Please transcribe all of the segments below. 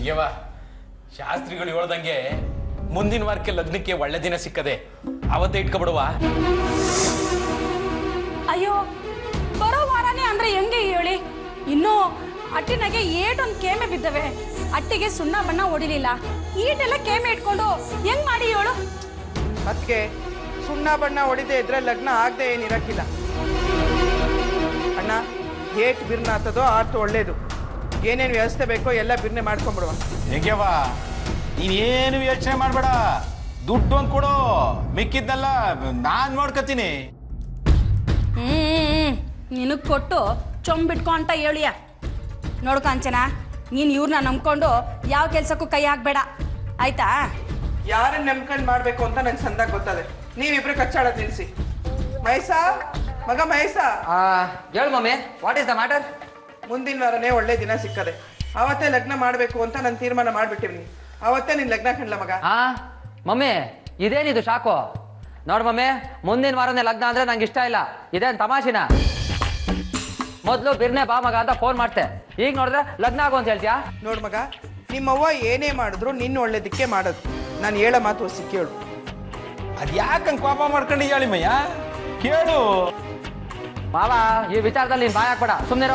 ಅಯ್ಯವ ಶಾಸ್ತ್ರಿಗಳು ಹೇಳ್ದಂಗೆ ಮುಂದಿನ ವಾರಕ್ಕೆ ಲಗ್ನಕ್ಕೆ ಒಳ್ಳೆ ದಿನ ಸಿಕ್ಕದೆ ಅವತ್ತೇ ಇಟ್ಕೊಬಿಡುವ. ಅಯ್ಯೋ ಬರೋ ವಾರನೇ ಅಂದ್ರೆ ಹೆಂಗೆ ಹೇಳಿ? ಇನ್ನು ಅಟ್ಟಿನಾಗೆ ಏಟೊಂದು ಕೇಮೆ ಬಿದ್ದವೆ. ಅಟ್ಟಿಗೆ ಸುಣ್ಣ ಬಣ್ಣ ಹೊಡಿಲಿಲ್ಲ. ಈಟೆಲ್ಲ ಕೇಮೆ ಇಟ್ಕೊಂಡು ಹೆಂಗ್ ಮಾಡಿ ಹೇಳು? ಅದಕ್ಕೆ ಸುಣ್ಣ ಬಣ್ಣ ಹೊಡಿದೆ ಇದ್ರೆ ಲಗ್ನ ಆಗದೆ ಏನಿರಕ್ಕಿಲ್ಲ ಅಣ್ಣ. ಏಟ್ ಬಿರ್ನ ಆತದೋ ಆತು ಒಳ್ಳೇದು. ಏನೇನು ವ್ಯವಸ್ಥೆ ಬೇಕೋ ಎಲ್ಲ ಬಿರ್ನೆ ಮಾಡ್ಕೊಂಬಿಡುವ. ಹೇಗ್ಯವ ನೀನೇನು ಯೋಚನೆ ಮಾಡ್ಬೇಡ, ದುಡ್ಡು ಒಂದು ಕೊಡು, ಮಿಕ್ಕಿದ್ನೆಲ್ಲ ನಾನ್ ನೋಡ್ಕತೀನಿ. ನಿನಗ್ ಕೊಟ್ಟು ಚೊಂಬಿಟ್ಕೊ ಅಂತ ಹೇಳಿಯ. ನೋಡ್ಕಾಂಚನ, ನೀನ್ ಇವ್ರನ್ನ ನಂಬ್ಕೊಂಡು ಯಾವ ಕೆಲ್ಸಕ್ಕೂ ಕೈ ಹಾಕ್ಬೇಡ ಆಯ್ತಾ? ಯಾರನ್ನ ನಂಬ್ಕೊಂಡು ಮಾಡ್ಬೇಕು ಅಂತ ನಂಗೆ ಸಂದಾಗ ಗೊತ್ತದೆ. ನೀವಿಬ್ರು ಕಚ್ಚಾಡೋದು ನಿಲ್ಸಿ. ಮಹೇಶ, ಮಗ ಮಹೇಶ. ಹೇಳು mummy, what is the matter? ಮುಂದಿನ ವಾರನೇ ಒಳ್ಳೆ ದಿನ ಸಿಕ್ಕದೆ. ಅವತ್ತೇ ಲಗ್ನ ಮಾಡಬೇಕು ಅಂತ ನಾನು ತೀರ್ಮಾನ ಮಾಡಿಬಿಟ್ಟಿವ್ನಿ. ಅವತ್ತೇ ನಿನ್ ಲಗ್ನ ಕಂಡ್ಲ ಮಗ. ಮಮ್ಮಿ ಇದೇನಿದು ಶಾಕು? ನೋಡ್ ಮಮ್ಮಿ, ಮುಂದಿನ ವಾರನೇ ಲಗ್ನ ಅಂದ್ರೆ ನಂಗೆ ಇಷ್ಟ ಇಲ್ಲ. ಇದೇನು ತಮಾಷೆನ? ಮೊದಲು ಬಿರ್ನೆ ಬಾ ಮಗ ಅಂತ ಫೋನ್ ಮಾಡ್ತೆ, ಈಗ ನೋಡಿದ್ರೆ ಲಗ್ನ ಆಗು ಅಂತ ಹೇಳ್ತೀಯಾ? ನೋಡ್ ಮಗ, ನಿಮ್ಮವ್ವ ಏನೇ ಮಾಡಿದ್ರು ನಿನ್ನ ಒಳ್ಳೇದಕ್ಕೆ ಮಾಡೋದು. ನಾನು ಹೇಳೋ ಮಾತು ಹೊಸಿ ಕೇಳು. ಅದ್ ಯಾಕಂಗ್ ಕೋಪ ಮಾಡ್ಕೊಂಡಿದ್ಯಾಳಿ ಹೇಳಿಮಯ್ಯ, ಕೇಳು. ಮಾವ, ಈ ವಿಚಾರದಲ್ಲಿ ನೀನ್ ಬಾಯ್ ಹಾಕ್ಬೇಡ, ಸುಮ್ಮನಿರೋ.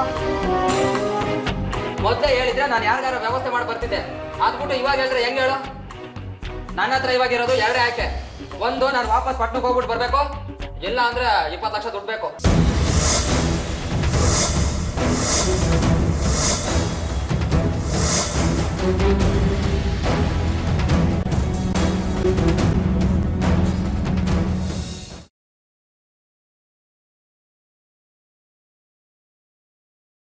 ಮೊದಲೇ ಹೇಳಿದ್ರೆ ನಾನು ಯಾರಿಗಾರ ವ್ಯವಸ್ಥೆ ಮಾಡಿ ಬರ್ತಿದ್ದೆ. ಅದ್ಬಿಟ್ಟು ಇವಾಗ ಹೇಳಿದ್ರೆ ಹೆಂಗ್ ಹೇಳು? ನನ್ನ ಹತ್ರ ಇವಾಗ ಇರೋದು ಎರಡೇ ಆಯ್ಕೆ. ಒಂದು, ನಾನು ವಾಪಸ್ ಪಟ್ನಕ್ಕೆ ಹೋಗ್ಬಿಟ್ಟು ಬರ್ಬೇಕು, ಇಲ್ಲ ಅಂದ್ರೆ 20 ಲಕ್ಷ ದುಡ್ಡು ಬೇಕು.